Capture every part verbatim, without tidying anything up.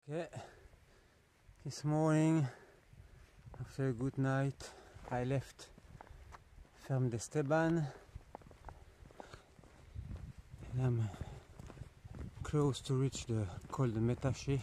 Okay, this morning, after a good night, I left Ferme d'Esteban and I'm close to reach the Col de Metaché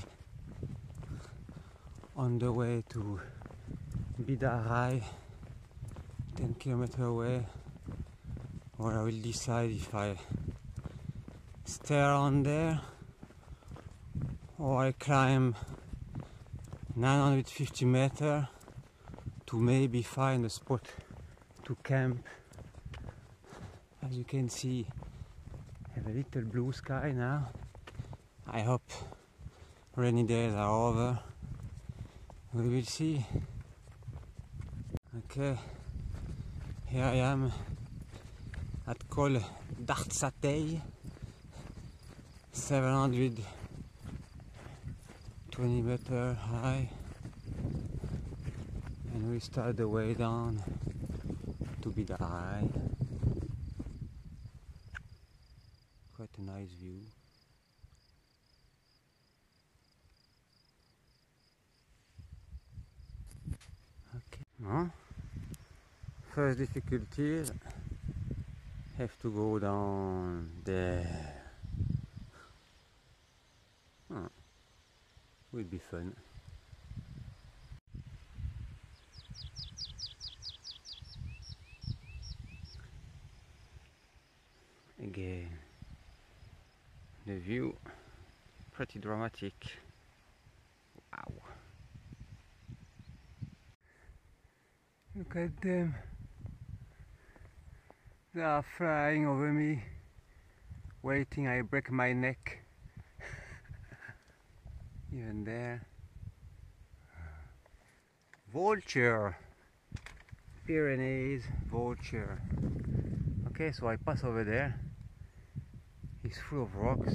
on the way to Bidaray, ten kilometers away, where I will decide if I stay around there or I climb nine hundred fifty meters to maybe find a spot to camp. As you can see, I have a little blue sky now. I hope rainy days are over. We will see. Okay, here I am at Col d'Artsatei, seven hundred twenty meters high, and we start the way down to Bidaray. Quite a nice view. Okay. Huh? First difficulty, have to go down there. Huh. Will be fun. Again, the view pretty dramatic. Wow. Look at them. They are flying over me, waiting I break my neck. Even there. Vulture. Pyrenees vulture. Okay, so I pass over there. It's full of rocks.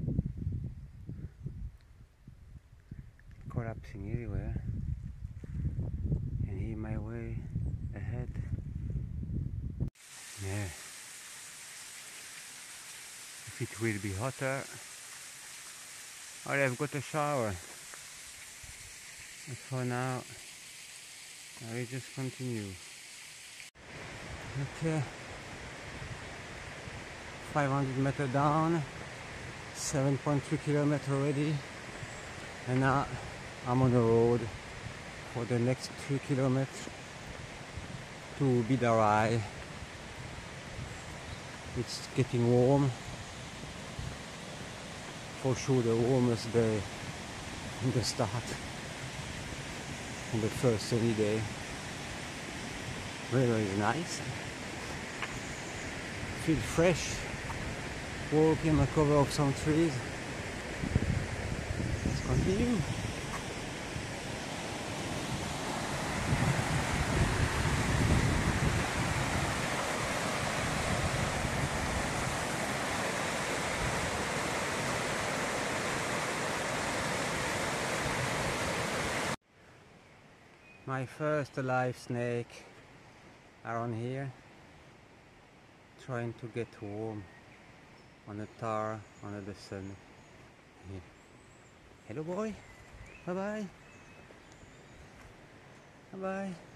Collapsing everywhere. And here my way ahead. Yeah. If it will be hotter, I'll have got a shower. But for now, I will just continue. Okay. five hundred meters down, seven point three kilometers already, and now I'm on the road for the next three kilometers to Bidaray. It's getting warm, for sure the warmest day in the start, on the first sunny day. Weather is nice, feel fresh, walking on the cover of some trees. Let's continue. My first live snake around here, trying to get warm on the tar under the sun. Yeah. Hello boy, bye bye, bye bye.